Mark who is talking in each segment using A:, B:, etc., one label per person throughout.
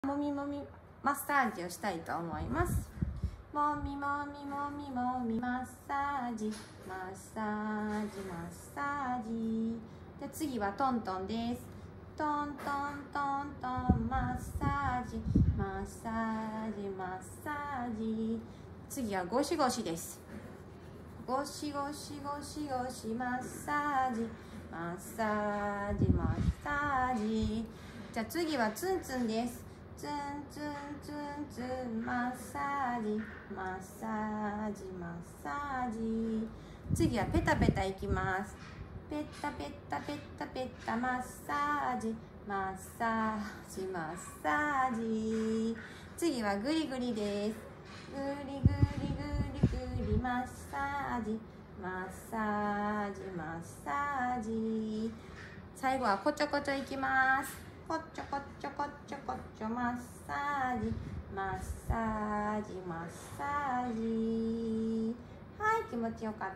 A: もみもみマッサージをしたいと思います。もみもみもみもみマッサージマッサージマッサージ。で次はトントンです。トントントントンマッサージマッサージマッサージ。次はゴシゴシです。ゴシゴシゴシゴシマッサージマッサージマッサージ。じゃあ次はツンツンです。ツンツンツンツンマッサージマッサージマッサージ。次はペタペタいきます。ペタペタペタペタマッサージマッサージマッサージ。次はグリグリです。グリグリグリグリマッサージマッサージマッサージ。最後はコチョコチョいきます。コチョコチョコチョコチョマッサージマッサージマッサージ。はい、気持ちよかった。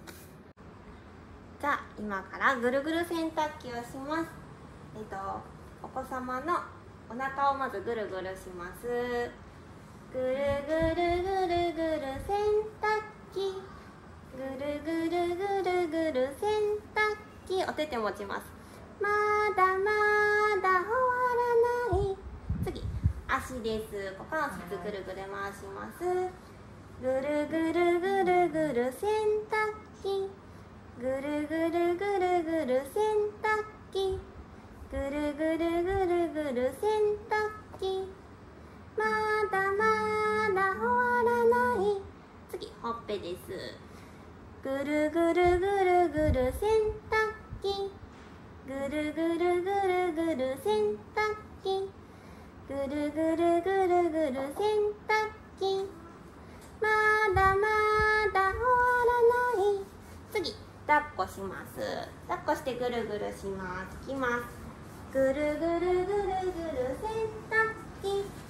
A: じゃあ今からぐるぐる洗濯機をします。お子様のお腹をまずぐるぐるします。ぐるぐるぐるぐる洗濯機、ぐるぐるぐるぐる洗濯機。お手手持ちます。まだまだ終わらない。次足です。股関節ぐるぐる回します。ぐるぐるぐるぐる洗濯機、ぐるぐるぐるぐる洗濯機、ぐるぐるぐるぐる洗濯機。まだまだ終わらない。次ほっぺです。ぐるぐるぐるぐる洗濯機、ぐるぐるぐるぐる洗濯機、ぐるぐるぐるぐる洗濯機。まだまだ終わらない。次抱っこします。抱っこしてぐるぐるします。いきます。ぐるぐるぐるぐる洗濯機、